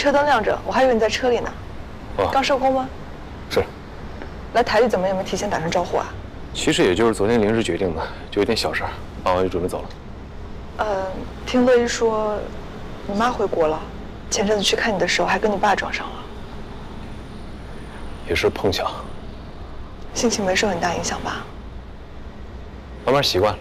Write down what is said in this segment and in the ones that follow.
车灯亮着，我还以为你在车里呢。 哦， 刚收工吗？ 是。 来台里怎么也没提前打声招呼啊？ 其实也就是昨天临时决定的，就有点小事儿，办完就准备走了。 听乐一说，你妈回国了。前阵子去看你的时候，还跟你爸撞上了。 也是碰巧。 心情没受很大影响吧？ 慢慢习惯了。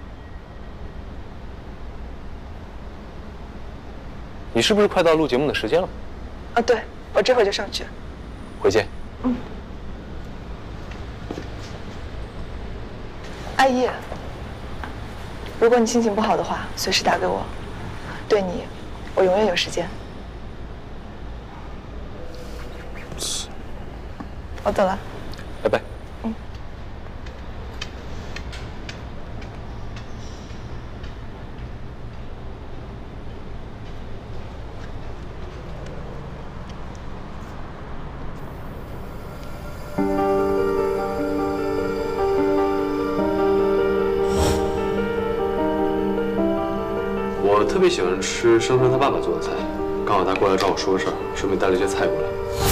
你是不是快到录节目的时间了？ 啊，对，我这会儿就上去。 回见。 嗯。艾叶，如果你心情不好的话，随时打给我。对你，我永远有时间。我走了。 拜拜。 嗯。 我特别喜欢吃生生他爸爸做的菜，刚好他过来找我说个事儿，顺便带了一些菜过来。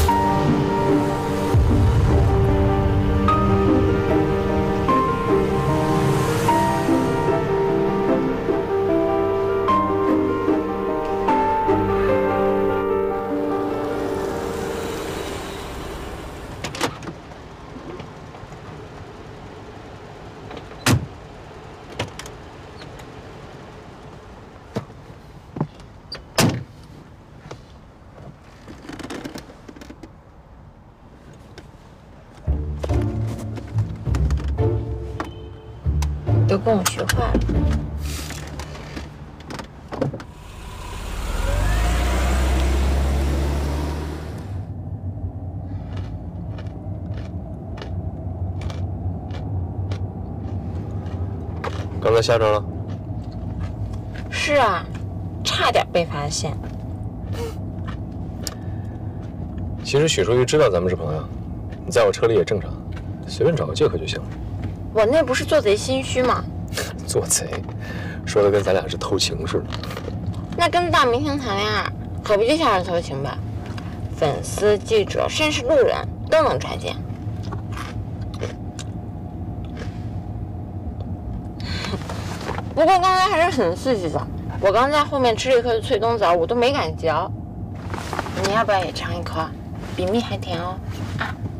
都跟我学坏了。 刚才吓着了？ 是啊，差点被发现。 其实许淑玉知道咱们是朋友，你在我车里也正常，随便找个借口就行了。 我那不是做贼心虚吗？ 做贼，说的跟咱俩是偷情似的。 那跟大明星谈恋爱，可不就像是偷情呗？粉丝、记者，甚至路人都能看见。不过刚才还是很刺激的，我刚在后面吃了一颗脆冬枣，我都没敢嚼。你要不要也尝一颗？比蜜还甜哦！啊。